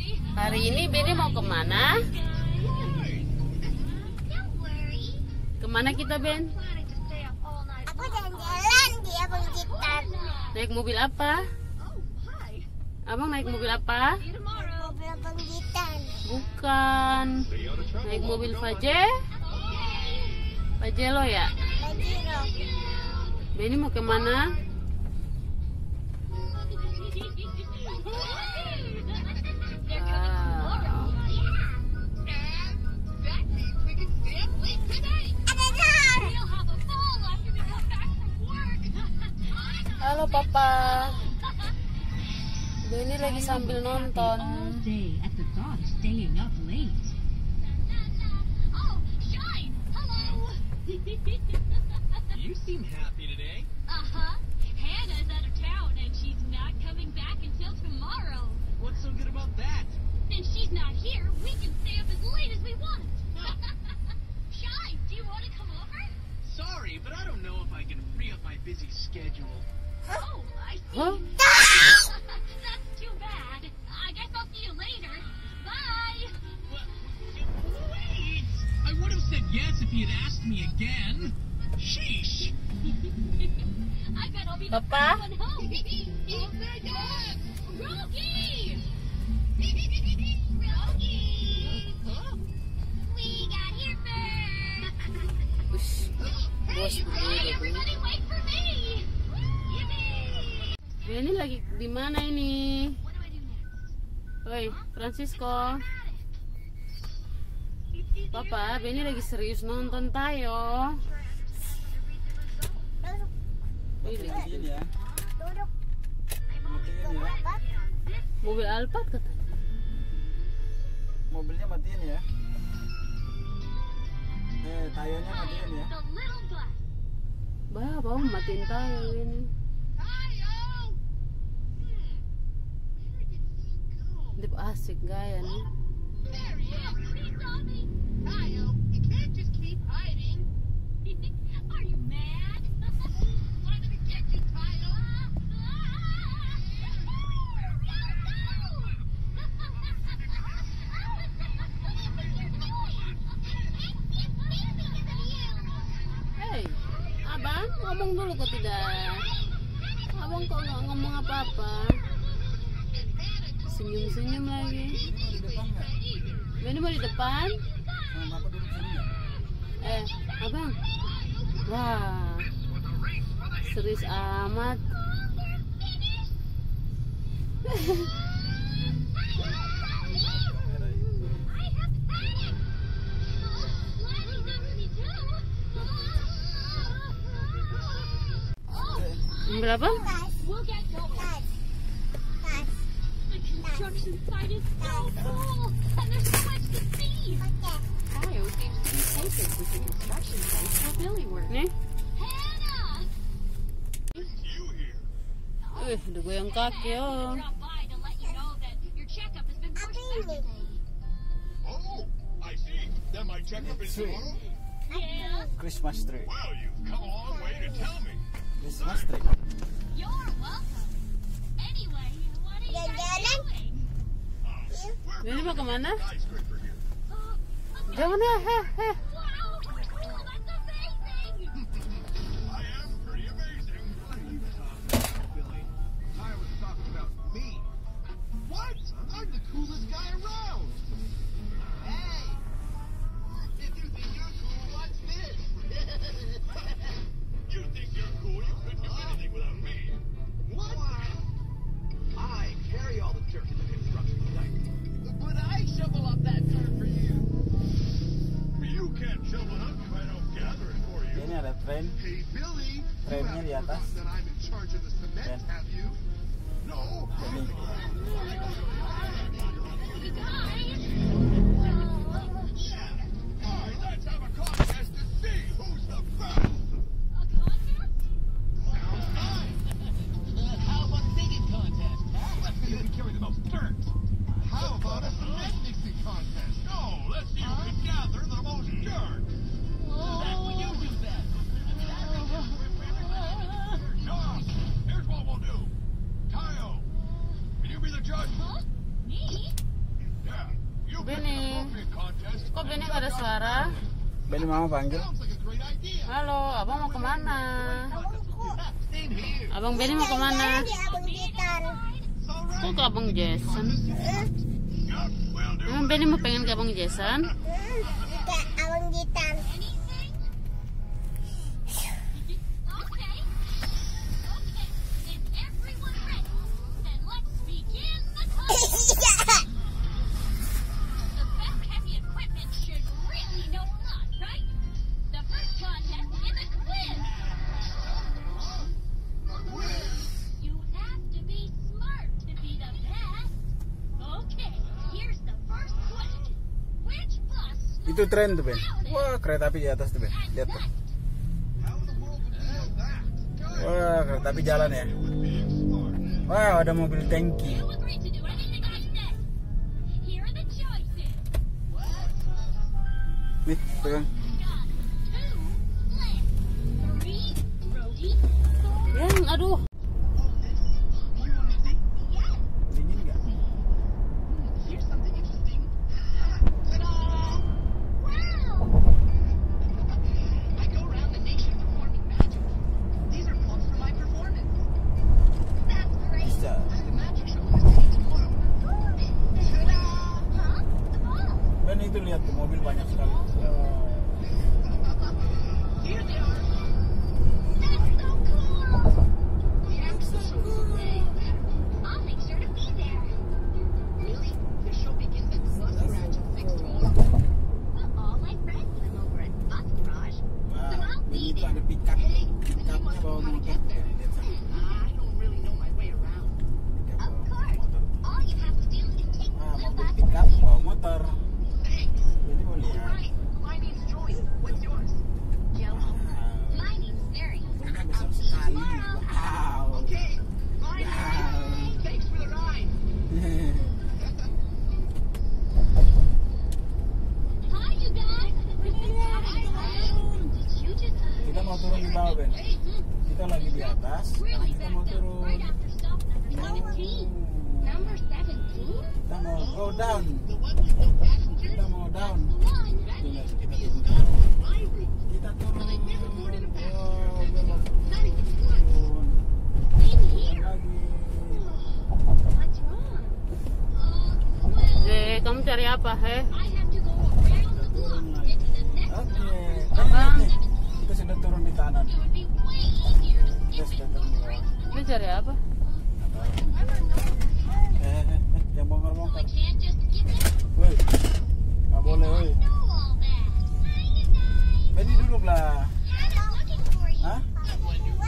Hari ini Benny mau kemana? Kemana kita, Ben? Aku jalan-jalan, dia penggitar. Naik mobil apa? Abang naik mobil apa? Mobil penggitar. Bukan. Naik mobil Pajero ya? Pajero. Benny mau kemana? Halo Papa. Benny lagi sambil nonton. You seem happy today. Uh-huh. Hannah's out of town and she's not coming back until tomorrow. What's so good about that? Since she's not here, we can stay up as late as we want. Shine, do you want to come over? Sorry, but I don't know if I can free up my busy schedule. Oh, I see. Huh? That's too bad. I guess I'll see you later. Bye. Wait! I would have said yes if he had asked me again. Sheesh! I bet I'll be the Papa? first one home. Oh my God! Rocky! Rocky! We got here first. Bos Hey, everybody wait for me! Yippee! Benny lagi di mana ini? What do I do next? Woi, Francisco. Papa, Benny lagi serius nonton tayo. Wih, lagi Matiin ya. Duduk. Matiin ya. mobil Alphard katanya. Mobilnya matiin ya. Tayonya matiin ya. The little bus. Bah, bau matiin tayo ini. Dip asik gaya nih. There he is. He saw me. Kyle, you can't just keep hiding. Are you mad? Wanted to get you, Kyle. Hei, abang ngomong dulu kok tidak. Abang kok nggak ngomong apa-apa. Senyum-senyum lagi. Di depan nggak? Benny mau di depan? Sama bapak duduk sini nggak? Abang. Wah, serius amat. Berapa? We'll get going. Tas. Tas. The construction site is so cool, and there's so much to see. Oke. Tayo seems to be taken with the construction site for Billy work. Nih, Hannah! You here? udah goyang kaki oh. Drop by to let you know that your checkup has been pushed back ini? today. Oh, I see. Then my checkup is Sweet. tomorrow? Yes, Christmas tree. Well, you've come a long way to tell me. Christmas tree. you're welcome. Anyway, what are you guys Jalan-jalan. doing? We're Benny mau kemana? skyscraper here. Jangan ya, Wow, that's amazing! I am pretty amazing. Billy, I was talking about me. What? I'm the coolest guy around. Hey! If you think you're cool, watch this. You think you're cool, you couldn't do anything without me. What? I carry all the dirt in the construction site. But I shovel up that dirt for you. You can't Benny. Kok Benny nggak ada suara? Benny mama panggil. Halo, abang mau kemana? Abang Benny mau kemana? Di Abang Gitan. Kok ke abang Jason? Emang Benny mau pengen ke abang Jason? Ke Abang Gitan. Itu tren tuh Ben. Wah kereta api di atas tuh Ben. Lihat tuh. Wah kereta api jalan ya. Wah ada mobil tangki. Nih pegang. Yang aduh. Dingin nggak? Bisa. Ben itu lihat tuh mobil banyak sekali. Wah, Ben itu ada pickup. Pickupnya bawa motor. Lihat sana. Pickup bawa motor. Ah, mobil pickup bawa motor. Jadi mau lihat. Motornya besar sekali. Wow. Kita mau turun di bawah Ben. Kita lagi di atas. Sekarang kita mau turun. Kita mau go down. Kita mau down. Lihat, kita turun. Kita turun. Oh, belok. Turun. Turun lagi. Kamu cari apa, he? Kita turun lagi. Oke. Abang. Nih, kita sudah turun di tanah. Kita sudah turun di bawah. Lu cari apa? Yang bongkar-bongkar. Woi, nggak boleh, woi. Benny duduk lah. Hah?